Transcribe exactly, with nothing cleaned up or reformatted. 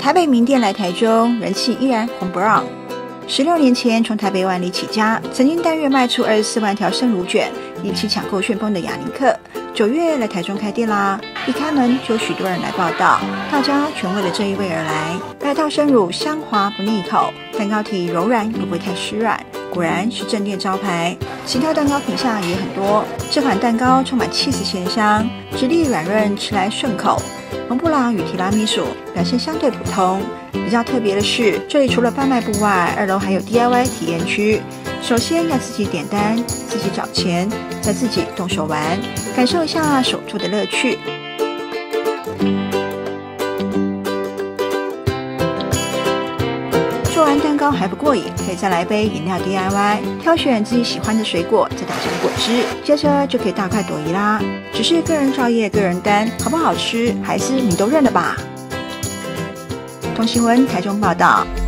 台北名店来台中，人气依然红不让。十六年前从台北万里起家，曾经单月卖出二十四万条生乳卷，引起抢购旋风的雅尼克，九月来台中开店啦。一开门就有许多人来报道，大家全为了这一位而来。白套生乳香滑不腻口，蛋糕体柔软又不会太湿软，果然是正店招牌。其他蛋糕品项也很多，这款蛋糕充满起司咸香，质地软润，吃来顺口。蒙布朗与提拉米苏表现相对普通，比较特别的是，这里除了贩卖部外，二楼还有 D I Y 体验区。首先要自己点单，自己找钱，再自己动手玩，感受一下手做的乐趣。做完蛋糕还不过瘾，可以再来杯饮料 D I Y， 挑选自己喜欢的水果，再打成果汁，接着就可以大快朵颐啦。只是个人造业，个人担，好不好吃还是你都认了吧。同新闻台中报道。